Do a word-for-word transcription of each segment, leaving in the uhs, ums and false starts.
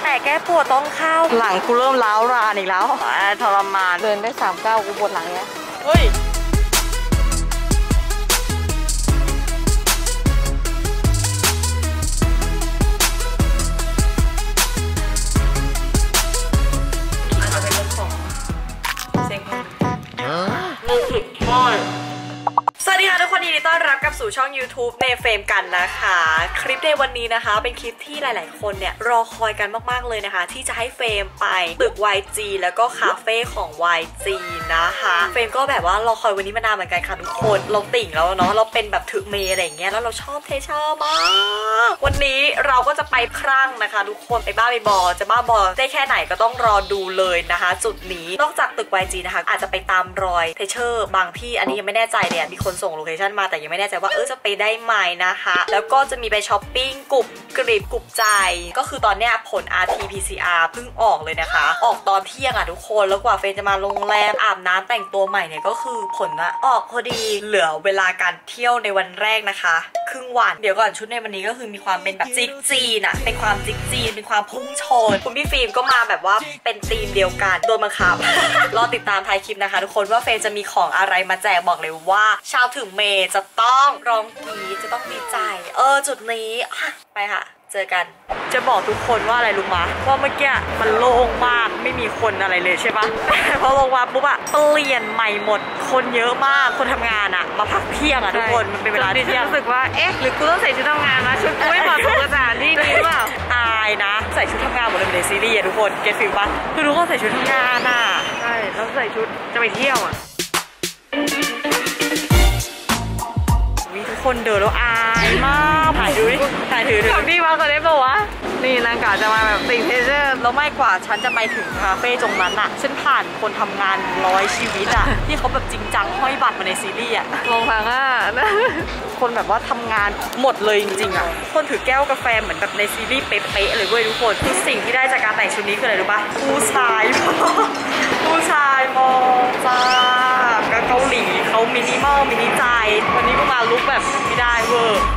แต่แก้ปวดต้องเข้าหลังกูเริ่มล้าวรานอีกแล้วทรมานเดินได้สามเก้ากูปวดหลังแล้วเฮ้ยอาจจะเป็นเรื่องของเซ็งมือมือสุดท้ายสวัสดีค่ะทุกคนยินดีต้อนรับกลับสู่ช่อง YouTube ในเฟรมกันนะคะคลิปในวันนี้นะคะเป็นคลิปที่หลายๆคนเนี่ยรอคอยกันมากๆเลยนะคะที่จะให้เฟรมไปตึก วาย จี แล้วก็คาเฟ่ของ วาย จี นะคะเฟรมก็แบบว่ารอคอยวันนี้มานานเหมือนกันค่ะทุกคนเราติ่งแล้วเนาะเราเป็นแบบถึกเมย์อะไรอย่างเงี้ยแล้วเราชอบเทเชอร์มากวันนี้เราก็จะไปครั่งนะคะทุกคนไปบ้าไปบอจะบ้าบอได้แค่ไหนก็ต้องรอดูเลยนะคะจุดนี้นอกจากตึก วาย จี นะคะอาจจะไปตามรอยเทเชอร์บางที่อันนี้ยังไม่แน่ใจเลยมีคนส่งโลเคชั่นมาแต่ยังไม่แน่ใจว่าเออจะไปได้ไหมนะคะแล้วก็จะมีไปช้อปปิ้งกรุบกริบกรุบใจก็คือตอนเนี้ยผล อาร์ ที พี ซี อาร์ เพิ่งออกเลยนะคะออกตอนเที่ยงอ่ะทุกคนแล้วกว่าเฟนจะมาโรงแรมอาบน้ำแต่งตัวใหม่เนี่ยก็คือผลอะออกพอดีเหลือเวลาการเที่ยวในวันแรกนะคะครึ่งวันเดี๋ยวก่อนชุดในวันนี้ก็คือมีความเป็นแบบจิกจีนอะเป็นความจิกจีนเป็นความพุ่งชนคุณพี่ฟิล์มก็มาแบบว่าเป็นธีมเดียวกันโดนบังคับ รอติดตามท้ายคลิปนะคะทุกคนว่าเฟนจะมีของอะไรมาแจกบอกเลยว่าชาวถึงเมย์จะต้องร้องกรี๊ดจะต้องดีใจเออจุดนี้ไปค่ะเจอกันจะบอกทุกคนว่าอะไรรู้มะว่าเมื่อกี้มันโล่งมากไม่มีคนอะไรเลยใช่ปะ พอลงมาปุ๊บอะเปลี่ยนใหม่หมดคนเยอะมากคนทำงานอะมาพักเที่ยงอะทุกคนมันเป็นเวลาเที่ยงรู้สึกว่าเอ๊ะหรือกูต้องใส่ชุดทำงานนะชุดกูไม่เหมาะสมกับสถานที่นี้หรือเปล่าอายนะใส่ชุดทำงานหมดเลยในซีรีส์อะทุกคนเก็ตฟิลปะคือทุกคนใส่ชุดทำงานอะใช่แล้วใส่ชุดจะไปเที่ยวอะทุกคนเดินแล้วอายมากถ่ายดูดิถ่ายถือถือพี่มาคนนี้ปะวะนี่นางกาจะมาแบบติ่งเทเชอร์แล้วไม่กว่าฉันจะไปถึงคาเฟ่ตรงนั้นอะฉันผ่านคนทำงานร้อยชีวิตอะที่เขาแบบจริงจังห้อยบัตรมาในซีรีส์อะลงทางอ่ะคนแบบว่าทำงานหมดเลยจริงๆอะคนถือแก้วกาแฟเหมือนแบบในซีรีส์เป๊ะๆเลยเว้ยทุกคนทุกสิ่งที่ได้จากการแต่งชุดนี้คืออะไรรู้ปะผู้ชายผู้ชายมองจ้าเกาหลีเขามินิมอลมินิใจวันนี้ก็มาลุคแบบไม่ได้เวอร์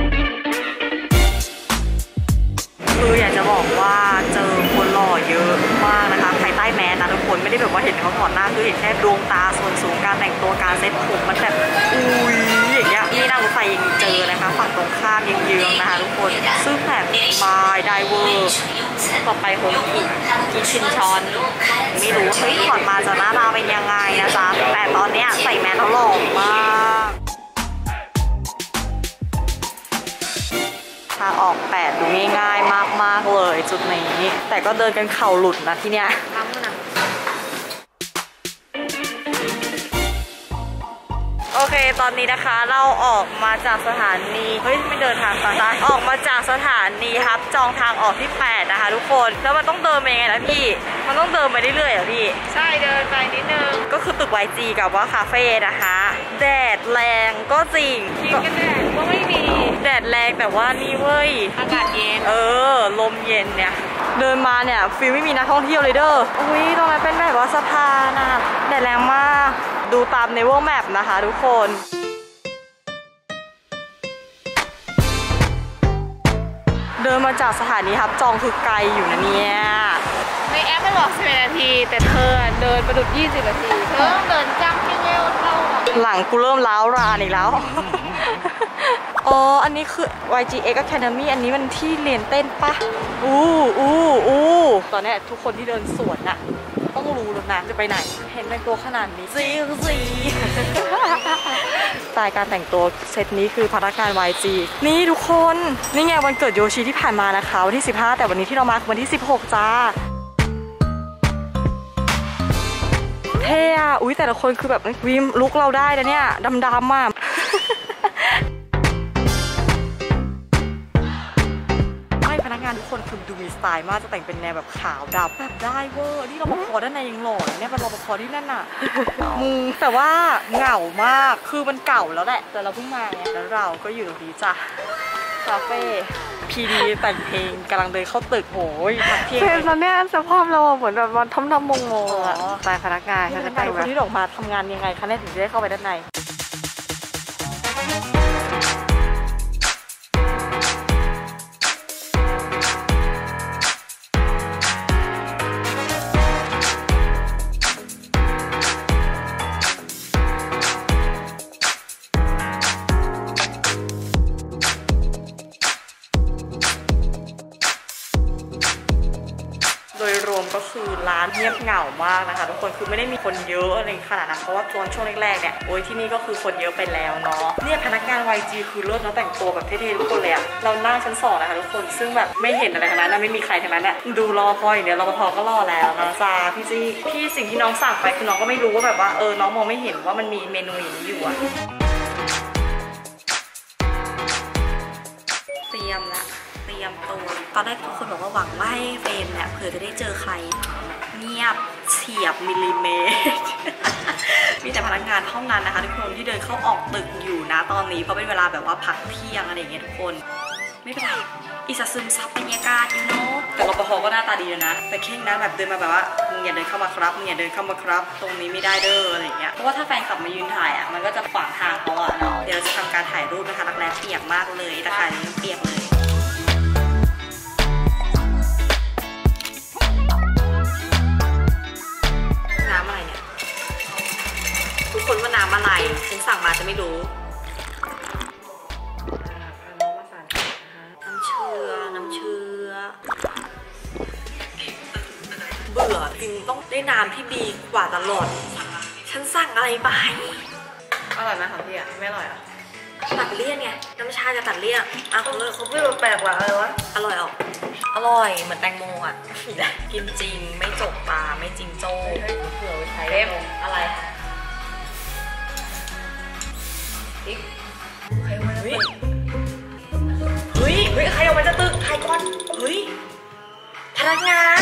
คืออยากจะบอกว่าเจอคนหล่อเยอะมากนะคะภายใต้แมสนะทุกคนไม่ได้แบบว่าเห็นเขาถอดหน้าคือเห็นแค่ดวงตาส่วนสูงการแต่งตัวการเซ็ตผมมันแบบอุ้ยอย่างเงี้ยนี่นั่งรถไฟยังเจอนะคะฝั่งตรงข้ามยังเยืองนะคะทุกคนซึ่งแบบบายไดเวอร์ต่อไปโฮมกิกิชินชอนไม่รู้เฮ้ยถอดมาจะหน้าตาเป็นยังไงนะจ๊ะแต่ตอนเนี้ยใส่แมสเขาหล่อมากทางออกแปดดูง่ายๆมากๆเลยจุดนี้แต่ก็เดินกันเข่าหลุดนะที่เนี้ยโอเคตอนนี้นะคะเราออกมาจากสถานีเฮ้ยไม่เดินทางซ้ายออกมาจากสถานีครับจองทางออกที่แปดนะคะทุกคนแล้วมันต้องเดินไปยังไงล่ะพี่มันต้องเดินไปเรื่อยๆเหรอพี่ใช่เดินไปนิดนึงก็คือตึก วาย จี กับว่าคาเฟ่นะคะแดดแรงก็จริงทีมกันแดดก็ไม่มีแดดแรงแต่ว่านี่เว้ยอากาศเย็นเออลมเย็นเนี่ยเดินมาเนี่ยฟิลไม่มีนักท่องเที่ยวเลยเด้ออุ้ยตรงนั้นเป็นแบบว่าสะพานนะแดดแรงมากดูตามในวงแมพนะคะทุกคนเดินมาจากสถานีครับจองคือไกลอยู่นะเนี่ยในแอปมันบอกสิบนาทีแต่เธอเดินประดุจยี่สิบนาทีเธอต้องเดินจ้ำให้เร็วเท่าหลังกูเริ่มล้าวรานอีกแล้วอ๋ออันนี้คือ วาย จี เอ็กซ์ Academy อันนี้มันที่เรียนเต้นปะอู้อู้อู้ตอนนี้ทุกคนที่เดินสวนน่ะต้องรู้แล้วนะจะไปไหนเห็นแต่งตัวขนาดนี้ซีซีสไตล์การแต่งตัวเซตนี้คือพนักงาน วาย จี นี่ทุกคนนี่ไงวันเกิดโยชิที่ผ่านมานะคะวันที่สิบห้าแต่วันนี้ที่เรามาคือวันที่สิบหกจ้าเท่อะอุ้ยแต่ละคนคือแบบวิมลุกเราได้นะเนี่ยดำๆมากพนักงานทุกคนคือดูมีสไตล์มากจะแต่งเป็นแนวแบบขาวดำแบบได้เวอร์นี่รปภด้านในยังหล่อเนี่ยเป็นรปภที่นั่นน่ะมึงแต่ว่าเหงามากคือมันเก่าแล้วแหละแต่เราเพิ่งมาไงแล้วเราก็อยู่ตรงนี้จ้ะคาเฟ่พีดีแต่งเพลงกำลังเดินเข้าตึกโหยพักเที่ยงตอนนี้สภาพเราเหมือนแบบวันทำทำมงงอะสไตล์พนักงานพนักงานคนที่ออกมาทำงานยังไงคะเนี่ยถึงจะได้เข้าไปด้านในโดยรวมก็คือร้านเงียบเหงามากนะคะทุกคนคือไม่ได้มีคนเยอะอะไรขนาดนั้นเพราะว่าตอนช่วงแรกๆเนี่ยโอ้ยที่นี่ก็คือคนเยอะไปแล้วเนาะเนี่ยพนักงาน วาย จี คือเลิศเนาะแต่งตัวแบบเท่ๆทุกคนเลยอะเรานั่งชั้นสองนะคะทุกคนซึ่งแบบไม่เห็นอะไรทั้งนั้นไม่มีใครทั้งนั้นอะดูรอพออย่างเดียวรปภก็รอแล้วนะจ้าพี่จี้พี่สิ่งที่น้องสั่งไปคือน้องก็ไม่รู้ว่าแบบว่าเออน้องมองไม่เห็นว่ามันมีเมนูอย่างนี้อยู่อะเตรียมละเตรียมตัวตอนแรกทุกคนบอกว่าหวังว่าให้เฟรมเนี่ยเผื่อจะได้เจอใครเงียบเฉียบมิลลิเมตร มีแต่พนักงานเท่านั้นนะคะทุกคนที่เดินเข้าออกตึกอยู่นะตอนนี้เพราะเป็นเวลาแบบว่าพักเที่ยงอะไรอย่างเงี้ยทุกคนไม่เป็นไรอีสซึมซับบรรยากาศอยู่เนาะแต่รปภก็หน้าตาดีเลยนะแต่เข่งนะแบบเดินมาแบบว่ามึงอย่าเดินเข้ามาครับมึงอย่าเดินเข้ามาครับตรงนี้ไม่ได้เด้ออะไรอย่างเงี้ยเพราะว่าถ้าแฟนขับมายืนถ่ายอ่ะมันก็จะขวางทางเขาอ่ะเนาะเดี๋ยวเราจะทำการถ่ายรูปนะคะรักแร้เปียกมากเลยตะข่ายนี้เปียกเลยน้ำอะไรเนี่ยทุกคนว่าน้ำอะไรฉันสั่งมาจะไม่รู้น้ำเชื่อน้ำเชื่อเบื่อจริงต้องได้น้ำที่ดีกว่าตลอดฉันสั่งอะไรไปอร่อยไหมของพี่อ่ะไม่อร่อยอ่ะตัดเลี่ยนไงน้ำชาจะตัดเลี่ยนอ่ะเขาเลยเขาไม่แปลกว่าอะไรวะอร่อยออกอร่อยเหมือนแตงโมอ่ะกินจริงไม่จกตาไม่จริงโจ้เผื่อใช้อะไรอีกเฮ้ยเฮ้ยเฮ้ยใครออกมาจากตึกใครก่อนเฮ้ยพนักงาน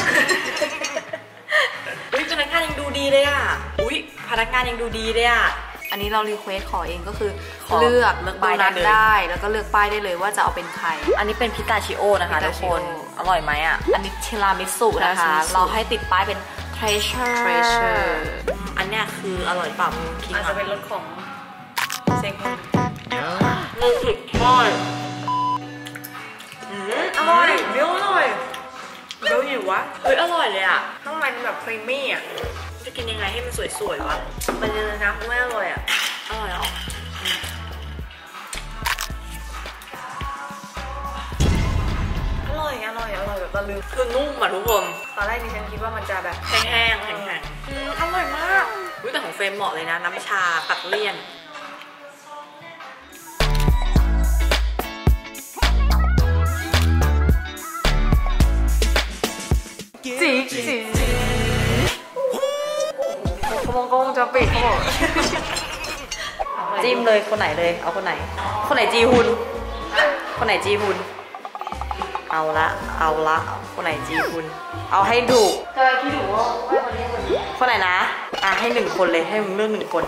เฮ้ยพนักงานยังดูดีเลยอ่ะอุ้ยพนักงานยังดูดีเลยอ่ะอันนี้เรารีเควสขอเองก็คือเลือกเลือกป้ายได้แล้วก็เลือกป้ายได้เลยว่าจะเอาเป็นใครอันนี้เป็นพิตาชิโอนะคะทุกคนอร่อยไหมอ่ะอันนี้ทีรามิสุนะคะเราให้ติดป้ายเป็น treasure อันเนี้ยคืออร่อยเปล่าคิดอาจจะเป็นรสของเซ็งคนมือผิดทอดอร่อยเนื้ออร่อยเนื้ออยู่วะเฮ้ยอร่อยเลยอ่ะข้างในมันแบบครีมมี่อ่ะจะกินยังไงให้มันสวยๆวะมันจะน้ำไม่อร่อยอ่ะอร่อยอ่ะอร่อยอร่อยอร่อยแบบตะลึงคือนุ่มอ่ะทุกคนตอนแรกดิฉันคิดว่ามันจะแบบแห้งๆแข็งๆอร่อยมากแต่ของเฟรมเหมาะเลยนะน้ำชาตัดเลี่ยนจีจีเขาบอกกงจะปิดเขาบอกจิ้มเลยคนไหนเลยเอาคนไหนคนไหนจีฮุนคนไหนจีฮุนเอาละเอาละคนไหนจีฮุนเอาให้ถูกเคยคิดถูกว่าคนนี้คนนี้คนไหนนะอ่ะให้หนึ่งคนเลยให้มึงเลือกหนึ่งคน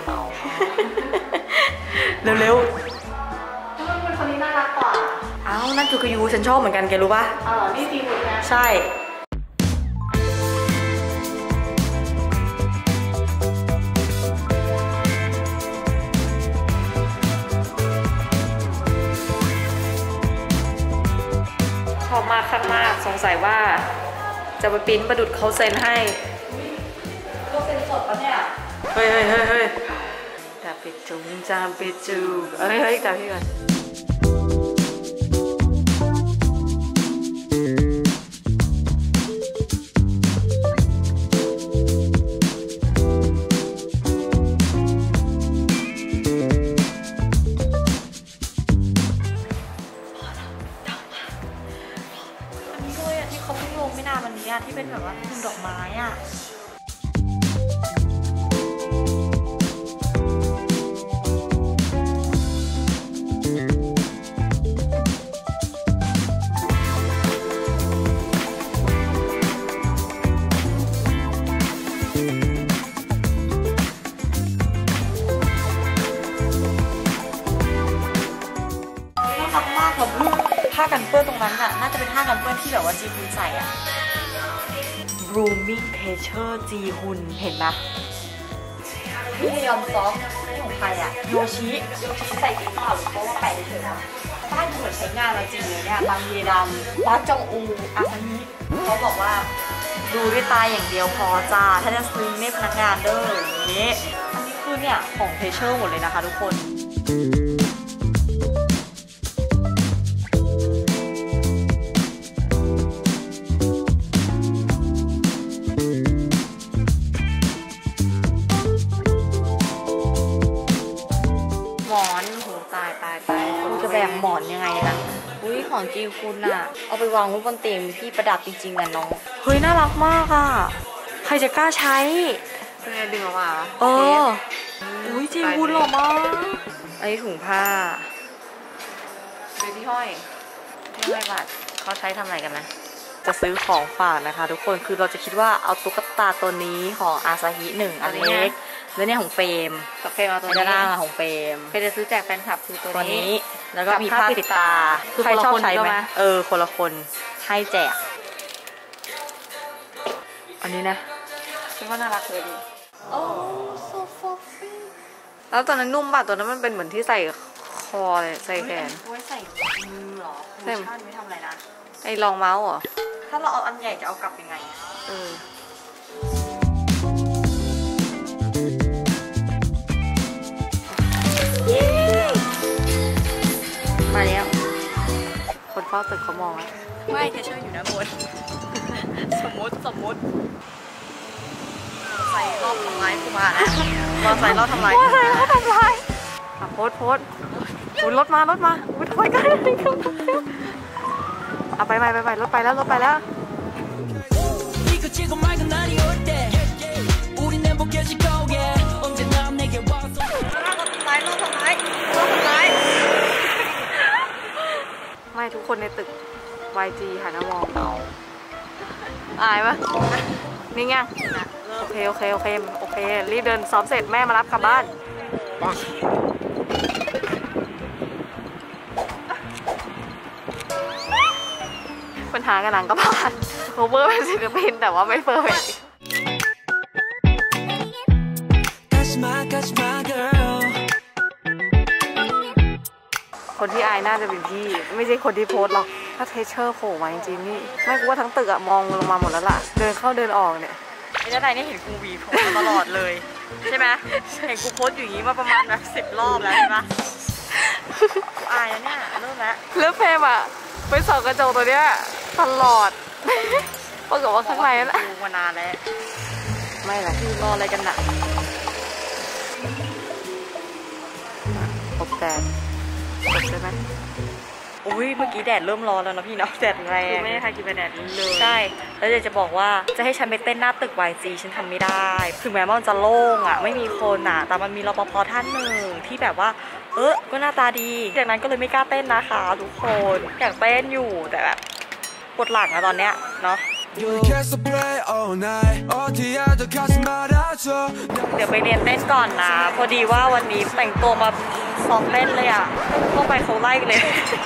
เร็วเร็วทำไมคนนี้น่ารักกว่าอ้าวนั่นจูกยูฉันชอบเหมือนกันแกรู้ป่ะอ๋อนี่จีฮุนนะใช่พอมาข้างมากสงสัยว่าจะไปปิ้นประดุดเขาเซ็นให้เขาเซ็นสดปะเนี่ยเฮ้ยเฮ้ยเฮ้ยเฮ้ยจาปิดจุงจามปิดจูเฮ้ยเฮ้ยจับพี่ก่อนที่เป็นแบบว่าทุ่งดอกไม้อ่ะน่ารักมากแบบผ้ากันเปื้อนตรงนั้นอ่ะน่าจะเป็นผ้ากันเปื้อนที่แบบว่าจีฮุนใส่อ่ะBlooming Treasure จีฮุนเห็นปะพี่ยอมซอฟนี่ของใครอะโยชิโยชิใส่จริงเปล่าหรือเพราะว่าแปะเฉยๆป้ายเหมือนใช้งานเราจริงเลยเนี่ยบางเยดำวัดจงอูอาซานิเขาบอกว่าดูด้วยตาอย่างเดียวพอจ้าถ้าจะซื้อไม่พนักงานเด้ออย่างนี้อันนี้คือเนี่ยของ Treasure หมดเลยนะคะทุกคนของจีคุณอะเอาไปวางไว้บนเตียงมีที่ประดับจริงๆอะน้องเฮ้ยน่ารักมากอะใครจะกล้าใช้เป็นไงดึงออกมาเอออุ้ยจีคุณหล่อมากอันนี้ถุงผ้าเป็นที่ห้อยที่ห้อยบัตรเขาใช้ทำอะไรกันนะจะซื้อของฝากนะคะทุกคนคือเราจะคิดว่าเอาตุ๊กตาตัวนี้ของอาซาฮิหนึ่งอันเล็กแล้วเนี่ยของเฟรมกับเฟรมเอาตัวนี้ด้านของเฟรมเฟรมจะซื้อแจกแฟนคลับคือตัวนี้แล้วก็มีผ้าปิดตาใครชอบใช้ไหมเออคนละคนให้แจกอันนี้นะฉันว่าน่ารักเลยดิโอ้โซฟาฟินแล้วตอนนั้นนุ่มป่ะตัวนั้นมันเป็นเหมือนที่ใส่คอเลยใส่แขนไว้ใส่มือหรอใช่ไม่ทำอะไรนะไอ้รองเมาส์เหรอถ้าเราเอาอันใหญ่จะเอากลับยังไงเออมาแล้วคนเฝ้าตึกเขามองไม่เทเชอร์อยู่นะบนสมมติสมมติใส่รอบทำร้ายกูมาแล้วมาใส่รอบทำร้ายมาใส่รอบทำร้ายโพสโพสอุ้ยรถมารถมาอุ้ยถอยกันเอาไปไปไปไปรถไปแล้วรถไปแล้วไม่ทุกคนในตึก วาย จี หันมามองเราอายปะนี่ไงโอเคโอเคโอเคโอเครีบเดินซ้อมเสร็จแม่มารับกลับบ้านปัญหากันหนังก็ผ่านโคเวอร์เป็นศิลปินแต่ว่าไม่เฟอร์เฟกคนที่อายน่าจะเป็นพี่ไม่ใช่คนที่โพสหรอกถ้าเทเชอร์โผล่มาจริงๆนี่ไม่กูว่าทั้งตึกอะมองลงมาหมดแล้วล่ะเดินเข้าเดินออกเนี่ยไอ้เจ้าไหนนี่เห็นกูวีโพสตลอดเลยใช่ไหมเห็นกูโพสอยู่อย่างนี้มาประมาณแบบสิบรอบแล้วใช่ไหมกูอายแล้วเนี่ยเริ่มแล้วเริ่มเพมอะไปส่องกระจกตัวเนี้ยตลอดปรากฏว่าข้างในน่ะดูมานานแล้วไม่แหละคือรออะไรกันหนักตบแดดตบได้ไหมอุ้ยเมื่อกี้แดดเริ่มร้อนแล้วนะพี่เนาะแดดแรงไม่ได้ทากินไปแดดเลยใช่แล้วเดี๋ยวจะบอกว่าจะให้ฉันไปเต้นหน้าตึก วาย จี ฉันทำไม่ได้ถึงแม้ว่ามันจะโล่งอ่ะไม่มีคนอ่ะแต่มันมีรปภท่านหนึ่งที่แบบว่าเออก็หน้าตาดีจากนั้นก็เลยไม่กล้าเต้นนะคะทุกคนอยากเต้นอยู่แต่แบบปวดหลังอะตอนเนี้ยเนาะเดี๋ยวไปเรียนเต้นก่อนนะพอดีว่าวันนี้แต่งตัวมาซ้อมเต้นเลยอ่ะต้องไปเขาไล่เลย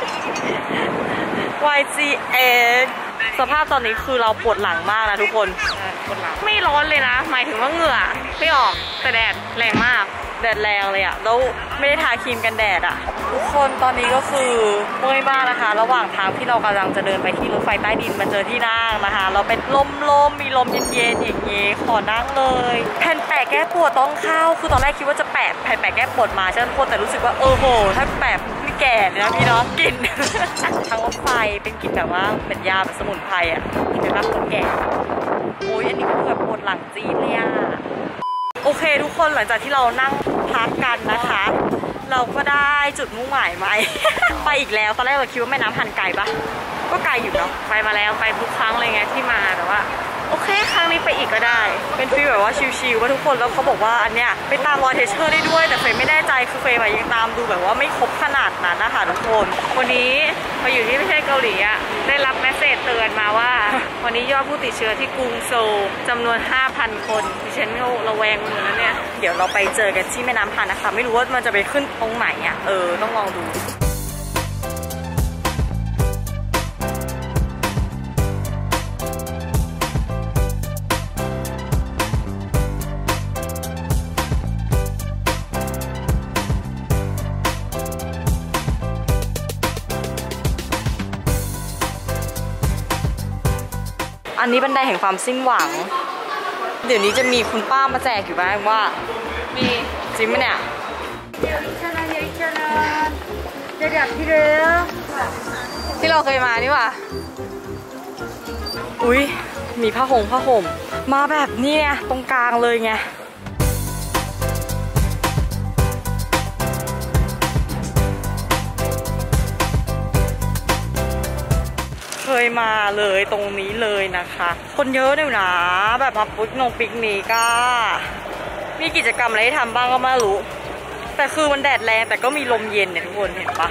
วาย จี เอ สภาพตอนนี้คือเราปวดหลังมากนะทุกคนปวดหลังไม่ร้อนเลยนะหมายถึงว่าเหงื่อไม่ออกแต่แดดแรงมากแดดแรงเลยอ่ะแล้วไม่ได้ทาครีมกันแดดอ่ะทุกคนตอนนี้ก็คือเมื่อยมากนะคะระหว่างทางที่เรากำลังจะเดินไปที่รถไฟใต้ดินมาเจอที่นั่งนะคะเราเป็นลมลมมีลมเย็นๆอย่างเงี้ยขอนั่งเลยแผ่นแปะแก้ปวดต้องเข้าคือตอนแรกคิดว่าจะแปะแผ่นแปะแก้ปวดมาใช่ไหมทุกคนแต่รู้สึกว่าเออโหถ้าแปะไม่แก่เลยนะพี่น้องกลิ่นทางรถไฟเป็นกลิ่นแบบว่าเหมือนยาแบบสมุนไพรอ่ะเป็นแบบคนแก่โอ้ยอันนี้คือแบบปวดหลังจี๊ดเลยอ่ะโอเคทุกคนหลังจากที่เรานั่งพักกันนะคะเราก็ได้จุดมุ่งหมายไหม ไปอีกแล้วตอนแรกเราคิดว่าแม่น้ำพันไกลปะก็ไกลอยู่เนาะไปมาแล้วไปทุกครั้งเลยไงที่มาแต่ว่าโอเคครั้งนี้ไปอีกก็ได้เป็นฟีลแบบว่าชิลๆว่าทุกคนแล้วเขาบอกว่าอันเนี้ยไปตามรอยเทเชอร์ได้ด้วยแต่เฟย์ไม่แน่ใจคือเฟย์ยังตามดูแบบว่าไม่ครบขนาดนั้นนะคะทุกคนวันนี้พออยู่ที่ประเทศเกาหลีอะได้รับเมสเซจเตือนมาว่า วันนี้ยอดผู้ติดเชื้อที่กรุงโซลจำนวน ห้าพัน คนดิฉันก็ระแวงหมดแล้วเนี่ยเดี๋ยวเราไปเจอกันที่แม่น้ำพันนะคะไม่รู้ว่ามันจะไปขึ้นตรงไหนอะเออต้องลองดูอันนี้บันไดแห่งความสิ้นหวังเดี๋ยวนี้จะมีคุณป้ามาแจกอยู่บ้างว่ามีจริงไหมเนี่ยที่เราเคยมานี่ว่ะอุ้ยมีผ้าห่มผ้าห่มมาแบบนี้ไงตรงกลางเลยไงยมาเลยตรงนี้เลยนะคะ คนเยอะเลยนะแบบมาปุ๊กนงปิกนิกก็มีกิจกรรมอะไรให้ทำบ้างก็ไม่รู้แต่คือมันแดดแรงแต่ก็มีลมเย็นเนี่ยทุกคนเห็นปะ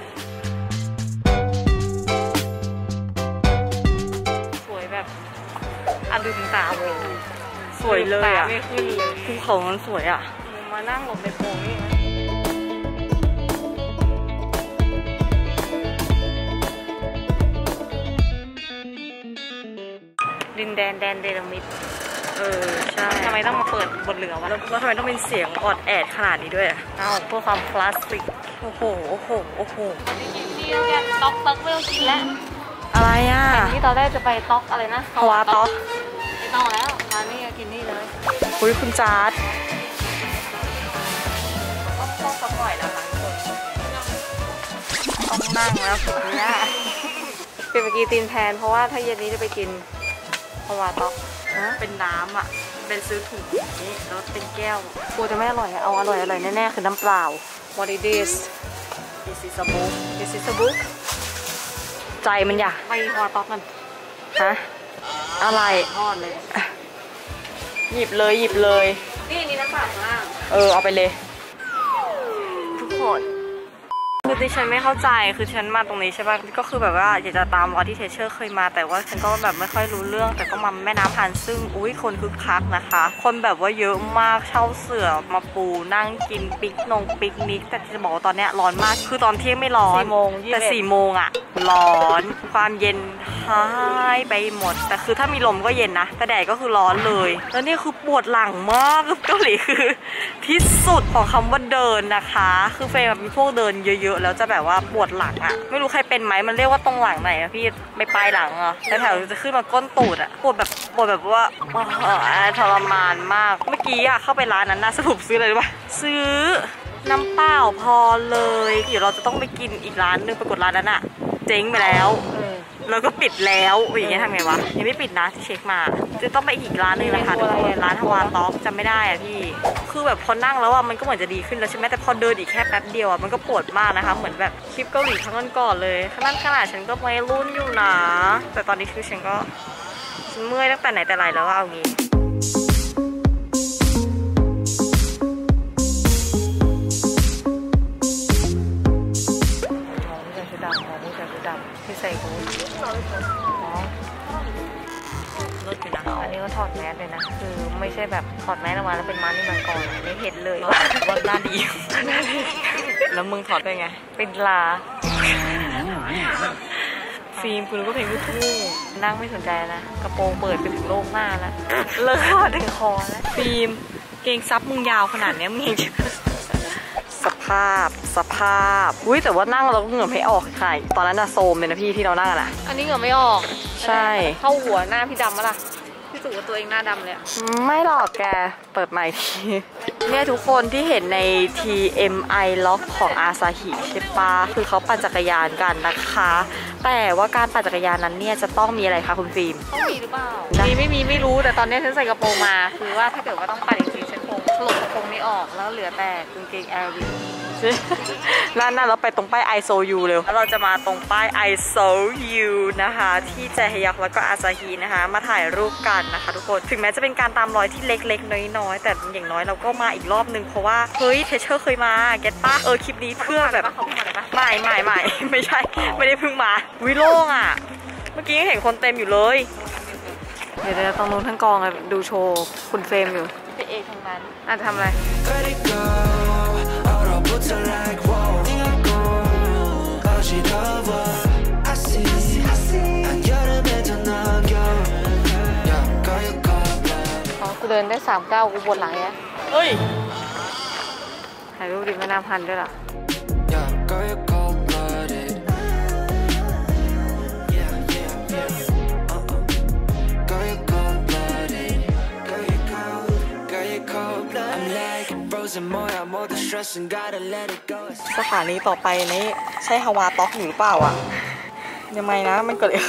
สวยแบบอันดึงตาเลยสวยเลยอ่ะไม่ขึ้นเลยภูเขามันสวยอ่ะมานั่งหลบในโพรงนี่ดินแดนแดนเดลมิดเออใช่ทำไมต้องมาเปิดบนเรือวะแล้วทำไมต้องเป็นเสียงออดแอดขนาดนี้ด้วยอ่ะอ้าวเพื่อความคลาสสิกโอ้โหโอ้โหโอ้โหเดียวกันต๊อกต๊อกไม่ต้องกินแล้วอะไรอ่ะที่ตอนแรกจะไปต๊อกอะไรนะฮาวาต๊อกไม่ต้องแล้วมานี่กินนี่เลยคุยคุณจาร์ดต้องต้องสักหน่อยนะคะทุกคนต้องนั่งแล้วเนี่ยเป็นเมื่อกี้ตีนแทนเพราะว่าถ้าเย็นนี้จะไปกินฮาวาต๊อกเป็นน้ำอ่ะเป็นซื้อถุงนี้แล้วเป็นแก้วกลัวจะไม่อร่อยเอาอร่อยอร่อยแน่ๆคือน้ำเปล่า What it is This is a book This is a book ใจมันอยากไปฮาวาต๊อกกันฮะอะไรทอดเลยหยิบเลยหยิบเลยนี่นี่น้ำเปล่าข้างล่างเออเอาไปเลยทุกคนคือที่ฉันไม่เข้าใจคือฉันมาตรงนี้ใช่ป่ะก็คือแบบว่าอยากจะตามวันที่เทเชอร์เคยมาแต่ว่าฉันก็แบบไม่ค่อยรู้เรื่องแต่ก็มาแม่น้ำพันซึ่งอุ้ยคนคึกคักนะคะคนแบบว่าเยอะมากเช่าเสื่อมาปูนั่งกินปิกนงปิกนิกแต่จะบอกว่าตอนนี้ร้อนมากคือตอนเที่ยงไม่ร้อนสี่โมงแต่สี่โมงอะร้อนความเย็นหายไปหมดแต่คือถ้ามีลมก็เย็นนะแต่แดดก็คือร้อนเลยแล้วนี่คือปวดหลังมากเกาหลีคือที่สุดของคำว่าเดินนะคะคือเฟรมมีพวกเดินเยอะๆแล้วจะแบบว่าปวดหลังอะไม่รู้ใครเป็นไหมมันเรียกว่าตรงหลังไหนอะพี่ไม่ปลายหลังอะแต่แถวจะขึ้นมาก้นตูดอะปวดแบบปวดแบบว่าทรมานมากเมื่อกี้อะเข้าไปร้านนั้นนะสรุปซื้ออะไรรู้ป่ะซื้อน้ำเปล่าพอเลยเดี๋ยวเราจะต้องไปกินอีกร้านนึงปรากฏร้านนั้นอะเจ๊งไปแล้วแล้วก็ปิดแล้วอย่างเงี้ยทำไงวะยังไม่ปิดนะที่เช็คมาจะต้องไปอีกร้านนึงนะคะทุกคนร้านฮาวาต๊อกจำไม่ได้อะพี่คือแบบพอนั่งแล้วอะมันก็เหมือนจะดีขึ้นแล้วใช่ไหมแต่พอเดินอีกแค่แป๊บเดียวอะมันก็ปวดมากนะคะเหมือนแบบคลิปเกาหลีครั้งก่อนเลยขนาดขนาดฉันก็ไม่รุ่นอยู่นะแต่ตอนนี้คือฉันก็ฉันเมื่อยตั้งแต่ไหนแต่ไรแล้วเอางี้ใส่หูรถอยู่นะอันนี้ก็ถอดแมสเลยนะคือไม่ใช่แบบถอดแมสออกมาแล้วเป็นมันนี่มันก่อนไม่เห็นเลยว่าหน้าดีแล้วมึงถอดได้ไงเป็นลาฟิล์มคุณก็เพลงลูกทุ่งนั่งไม่สนใจนะกระโปรงเปิดไปถึงโลกหน้าแล้วเลิกถอดถึงคอแล้วฟิล์มเกงซับมึงยาวขนาดนี้มึงยังสภาพสภาพอุ้ยแต่ว่านั่งเราก็เหงื่อไม่ออกใครตอนนั้นน่ะโซมเลยนะพี่ที่เรานั่งอะอันนี้เหงื่อไม่ออกใช่เข้าหัวหน้าพี่ดำมั้ยล่ะพี่สุว่าตัวเองหน้าดำเลยไม่หรอกแกเปิดใหม่ทีเนี่ยทุกคนที่เห็นใน ที เอ็ม ไอ Lock ของอาซาฮิใช่ปะคือเขาปั่นจักรยานกันนะคะแต่ว่าการปั่นจักรยานนั้นเนี่ยจะต้องมีอะไรคะคุณฟิล์มต้องมีหรือเปล่ามีไม่มีไม่รู้แต่ตอนนี้ฉันใส่กระโปรงมาคือว่าถ้าเกิดว่าต้องปั่นจริงๆฉันคงหลบกระโปรงนี้ออกแล้วเหลือแต่กางเกงแอร์วินนั่นน่ะเราไปตรงป้าย I So You เร็วแล้วเราจะมาตรงป้าย I So You นะคะที่แจฮยอกแล้วก็อาซาฮินะคะมาถ่ายรูปกันนะคะทุกคนถึงแม้จะเป็นการตามรอยที่เล็กๆน้อยๆแต่อย่างน้อยเราก็มาอีกรอบนึงเพราะว่าเฮ้ยเทเชอร์เคยมาเก็ตป้าเออคลิปนี้เพื่อแบบไม่ไม่ไม่ไม่ใช่ไม่ได้เพิ่งมาวิโล่งอ่ะเมื่อกี้ยังเห็นคนเต็มอยู่เลยเดี๋ยวเราต้องนู้นทั้งกองดูโชว์คุณเฟรมอยู่เป็นเอกทางนั้นอ่ะทำอะไรอ๋อกูเดินได้สามเก้ากูปวดหลังเนี่ยเฮ้ยถ่ายรูปดิแม่น้ำพันด้วยล่ะสถานีต่อไปนี้ใช่ฮาวาต๊อกหรือเปล่าอ่ะยังไงนะมันเกิดอะไร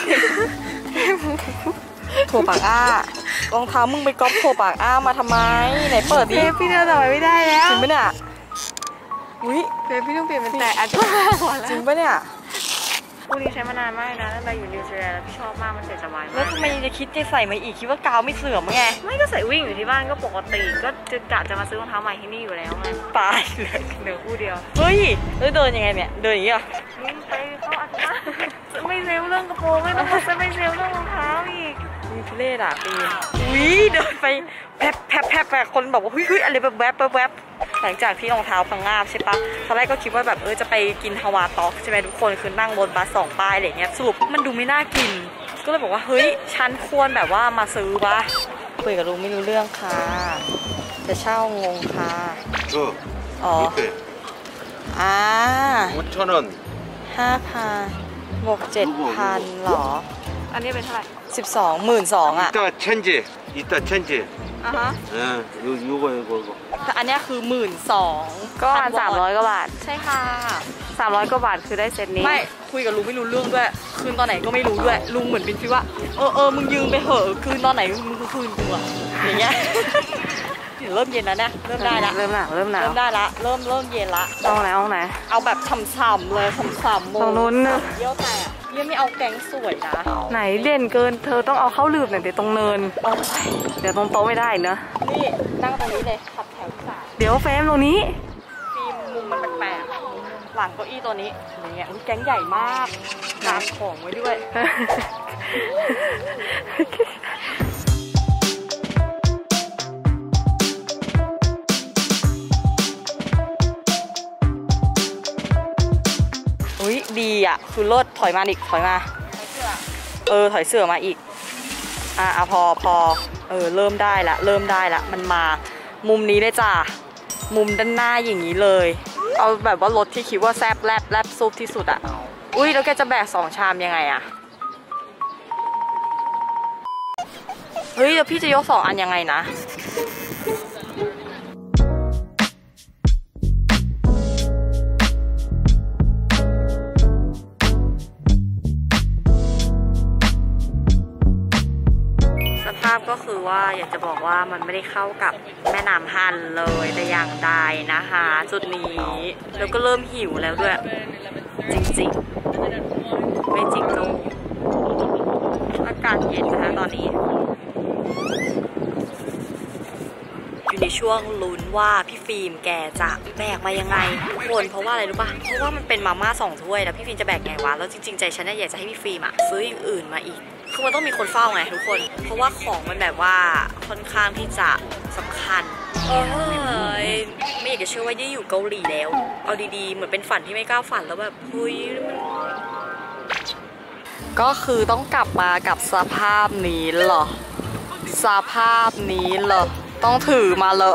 โถปากอ้ารองเท้ามึงไปก๊อปโถปากอ้ามาทำไมไหนเปิดดิพี่เดินต่อไปไม่ได้แล้วจริงปะเนี่ยอุ้ยเฟพี่ต้องเปลี่ยนเป็นแต่อาจจะจริงปะเนี่ยคู่นี้ใช้มานานมากนะตั้งแต่อยู่นิวซีแลนด์แล้วพี่ชอบมากมันใส่สบายมากแล้วทำไมจะคิดจะใส่มาอีกคิดว่ากาวไม่เสื่อมไงไม่ก็ใส่วิ่งอยู่ที่บ้านก็ปกติก็จะกะจะมาซื้อรองเท้าใหม่ที่นี่อยู่แล้วไงตายเลยเหลือคู่เดียวเฮ้ยแล้วเดินยังไงเนี่ยเดินอย่างนี้เหรอไปเข้าอาทิตย์ไม่เซลเรื่องกระโปรงไม่ต้องจะไม่เซลเรื่องรองเท้าอีกมีทุเรศอ่ะปีนอุ้ยเดินไปแพบแพบแพบแพบคนบอกว่าเฮ้ยเฮ้ยอะไรแบบแวบแวบหลังจากที่รองเท้าพังงาบใช่ปะตอนแรกก็คิดว่าแบบเออจะไปกินฮาวาต็อกใช่ไหมทุกคนคือนั่งบนบัสสองป้ายอะไรเงี้ยสรุปมันดูไม่น่ากินก็เลยบอกว่าเฮ้ยฉันควรแบบว่ามาซื้อวะคุยกับลุงไม่รู้เรื่องค่ะจะเช่างงค่ะอ๋ออ่าห้าพันบวกเจ็ดพันหรออันนี้เป็นเท่าไหร่สิบสองหมื่นสองอ่ะ 이따 천지 이따 천지 อ่ะฮะเออ요요거요거 แต่อันนี้คือหมื่นสองก็อันสามร้อยกว่าบาทใช่ค่ะสามร้อยกว่าบาทคือได้เซตนี้ไม่คุยกับลุงไม่รู้เรื่องด้วยคืนตอนไหนก็ไม่รู้ด้วยลุงเหมือนเป็นฟีลว่าเออเออมึงยืมไปเหอะคืนตอนไหนมึงก็คืนกูอะอย่างเงี้ยเริ่มเย็นแล้วนะเริ่มได้ละเริ่มหนาวเริ่มหนาวเริ่มได้ละเริ่มเริ่มเย็นละห้องไหนห้องไหนเอาแบบฉ่ำๆเลยฉ่ำๆโมตรงนู้นนะเยี่ยวแต่เยี่ยไม่เอาแกงสวยนะไหนเด่นเกินเธอต้องเอาเข้าลืบหน่อยเดี๋ยวตรงเนินเดี๋ยวตรงโต๊ะไม่ได้เนอะนี่นั่งตรงนี้เลยขับแถวสามเดี๋ยวเฟรมตรงนี้ฟิล์มมุมมันแปลกๆหลังเก้าอี้ตัวนี้อย่างเงี้ยแกงใหญ่มากน้ำของไว้ด้วยอุ้ยดีอ่ะคือรถถอยมาอีกถอยมาเออถอยเสื่อมาอีกอ่ะพอพอเออเริ่มได้ละเริ่มได้ละมันมามุมนี้เลยจ้ะมุมด้านหน้าอย่างนี้เลยเอาแบบว่ารถที่คิดว่าแซ่บแลบแลบซุปที่สุดอ่ะอุ้ยแล้วแกจะแบกสองชามยังไงอ่ะเฮ้ยแล้วพี่จะยกสองอันยังไงนะภาพก็คือว่าอยากจะบอกว่ามันไม่ได้เข้ากับแม่น้ำฮันเลยแต่อย่างใดนะคะจุดนี้แล้วก็เริ่มหิวแล้วด้วยจริงๆไม่จริงก็อากาศเย็นนะคะตอนนี้อยู่ในช่วงลุ้นว่าพี่ฟิล์มแกจะแบกมายังไงทุกคนเพราะว่าอะไรรู้ปะเพราะว่ามันเป็นมาม่าสองถ้วยแล้วพี่ฟิล์มจะแบกไงวะแล้วจริงๆใจฉันอยากจะให้พี่ฟิล์มอะซื้ออย่างอื่นมาอีกคือมันต้องมีคนเฝ้าไงทุกคนเพราะว่าของมันแบบว่าค่อนข้างที่จะสำคัญเออไม่อยากจะเชื่อว่าได้อยู่เกาหลีแล้วเอาดีๆเหมือนเป็นฝันที่ไม่กล้าฝันแล้วแบบเฮ้ยก็คือต้องกลับมากับสภาพนี้เหรอสภาพนี้เหรอต้องถือมาเลย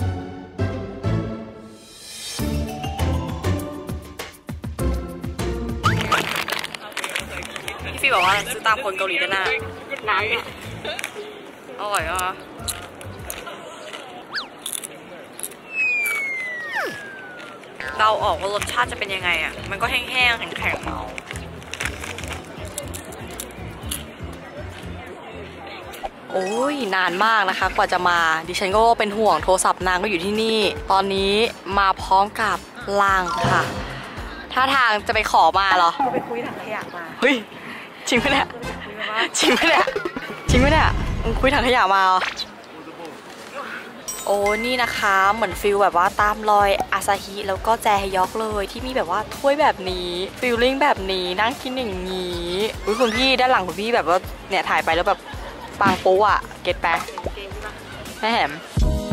พี่บอกว่าซื้อตามคนเกาหลีด้านหน้าน้ำเนี่ยอร่อยอ่ะเราออกว่ารสชาติจะเป็นยังไงอ่ะมันก็แห้งๆแข็งๆโอ้ยนานมากนะคะกว่าจะมาดิฉันก็เป็นห่วงโทรศัพท์นางก็อยู่ที่นี่ตอนนี้มาพร้อมกับล่างค่ะท่าทางจะไปขอมาเหรอไปคุยถังขยะมาเฮ้ยจริงไหมเนี่ยจริงไหมเนี่ยจริงไหมเนี่ยมึงคุยถังขยะมาเหรอโอ้นี่นะคะเหมือนฟิลแบบว่าตามรอยอาซาฮิแล้วก็แจฮยอกเลยที่มีแบบว่าถ้วยแบบนี้ฟิลลิ่งแบบนี้นั่งกินอย่างนี้อุ้ยคุณพี่ด้านหลังคุณพี่แบบว่าเนี่ยถ่ายไปแล้วแบบปังปุ๊อ่ะเก็ตแป๊ะแม่แหม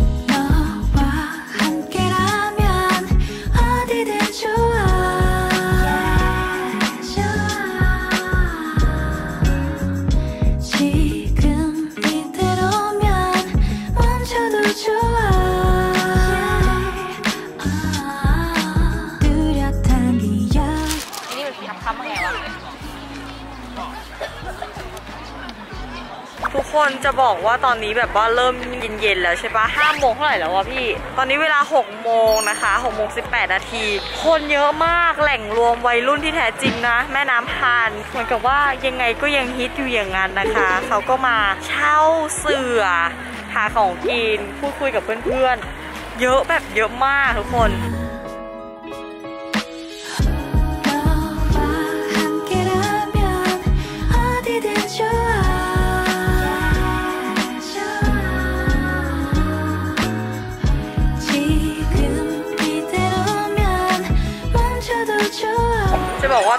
ทุกคนจะบอกว่าตอนนี้แบบว่าเริ่มเย็นๆแล้วใช่ปะห้าโมงเท่าไหร่แล้ววะพี่ตอนนี้เวลาหกโมงนะคะหกโมงสิบแปดนาทีคนเยอะมากแหล่งรวมวัยรุ่นที่แท้จริงนะแม่น้ำฮันเหมือนกับว่ายังไงก็ยังฮิตอยู่อย่างนั้นนะคะเขาก็มาเช่าเสื่อหาของกินพูดคุยกับเพื่อนๆเยอะแบบเยอะมากทุกคน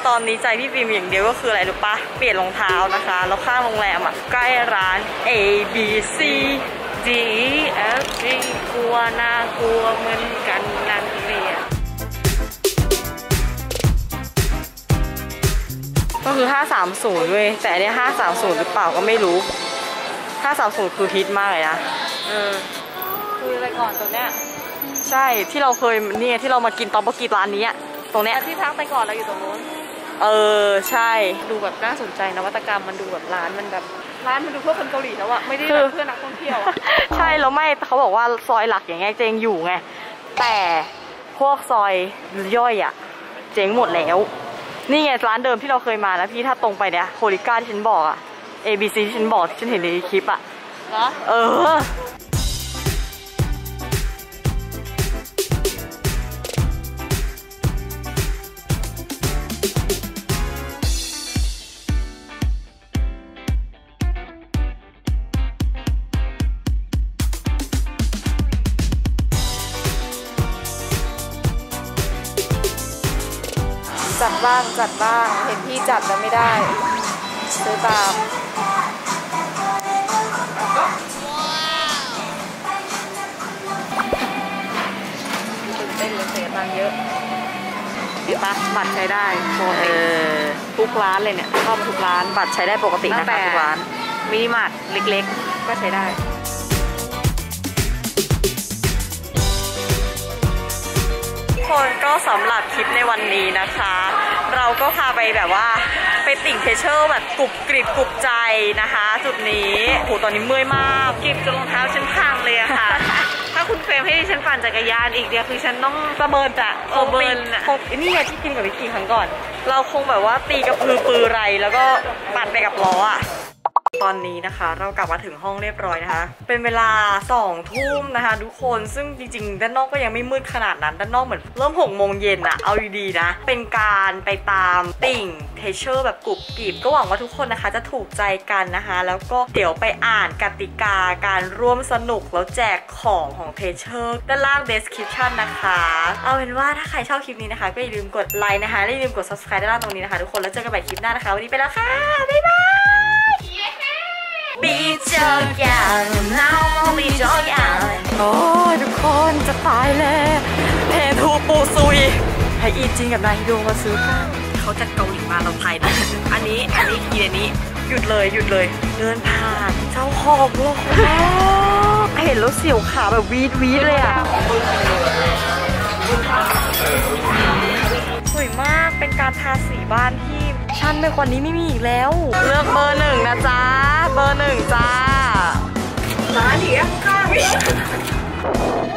ตอนนี้ใจพี่ฟิล์มอย่างเดียวก็คืออะไรรู้ปะเปลี่ยนรองเท้านะคะแล้วข้างโรงแรมอ่ะใกล้ร้าน A B C D F G กลัวน่ากลัวเหมือนกันนั่นเนี่ยก็คือห้าสามศูนย์เว้ยแต่อันนี้ห้าสามศูนย์หรือเปล่าก็ไม่รู้ห้าสามศูนย์คือฮิตมากเลยนะเออคืออะไรก่อนตรงเนี้ยใช่ที่เราเคยเนี่ยที่เรามากินตอนเมื่อกี้ร้านนี้ตรงเนี้ยที่พักไปก่อนเราอยู่ตรงนู้นเออใช่ดูแบบน่าสนใจนวัตกรรมมันดูแบบร้านมันแบบร้านมันดูเพื่อคนเกาหลีแล้วอะไม่ได้แบบเพื่อนักท่องเที่ยวใช่แล้วไม่เขาบอกว่าซอยหลักอย่างเงี้ยเจงอยู่ไงแต่พวกซอยย่อยอะเจ๊งหมดแล้วนี่ไงร้านเดิมที่เราเคยมาแล้วพี่ถ้าตรงไปเนี่ยโคลิก้าที่ฉันบอกอะ A B C ที่ฉันบอกที่ฉันเห็นในคลิปอะเหรอเออจัดบ้างจัดบ้างเห็นพี่จัดแล้วไม่ได้ซื้อตามตื่นเต้นเลยเสียตังค์เยอะเห็นปะบัตรใช้ได้ปกติทุกร้านเลยเนี่ยเข้ามาทุกร้านบัตรใช้ได้ปกตินะคะทุกร้านมินิมาร์ทเล็กๆก็ใช้ได้คนก็สำหรับคลิปในวันนี้นะคะเราก็พาไปแบบว่าไปติ่งเทเชอร์แบบกรุบกริบกรุบใจนะคะจุดนี้โหตอนนี้เมื่อยมากกริบจนรองเท้าฉันพังเลยอะค่ะ ถ้าคุณเฟรมให้ดิฉันปั่นจักรยานอีกเดียวคือฉันต้องประเมินจะโอเบิร์นอะนี่ไงที่กินกับวิกกี้ครั้งก่อนเราคงแบบว่าตีกับพือปือไรแล้วก็ปั่นไปกับล้ออะตอนนี้นะคะเรากลับมาถึงห้องเรียบร้อยนะคะเป็นเวลาสองทุ่มนะคะทุกคนซึ่งจริงๆด้านนอกก็ยังไม่มืดขนาดนั้นด้านนอกเหมือนเริ่มหกโมงเย็นอะเอาดีๆนะเป็นการไปตามติ่งเทเชอร์แบบกรุบกริบก็หวังว่าทุกคนนะคะจะถูกใจกันนะคะแล้วก็เดี๋ยวไปอ่านกติกาการร่วมสนุกแล้วแจกของของเทเชอร์ด้านล่าง description นะคะเอาเป็นว่าถ้าใครชอบคลิปนี้นะคะก็อย่าลืมกดไลค์นะคะและอย่าลืมกด subscribe ด้านล่างตรงนี้นะคะทุกคนแล้วเจอกันใหม่คลิปหน้านะคะวันนี้ไปแล้วค่ะบ๊ายบายบีจอกอย่างน้องบีจอกอย่างโอ้ยทุกคนจะตายแล้วเพทูปูซุยให้อีจินกับนายดวงมาซื้อกันเขาจากเกาหลีมาเราไทยนะอันนี้อันนี้กีอันนี้หยุดเลยหยุดเลยเดินผ่านเจ้าของโลกเห็นแล้วเสียวขาแบบวีดวีดเลยอ่ะสวยมากเป็นการทาสีบ้านที่ชั้นในคนนี้ไม่มีอีกแล้วเลือกเบอร์หนึ่งนะจ๊ะเบอร์หนึ่งจ้าร้านเดียวค่ะ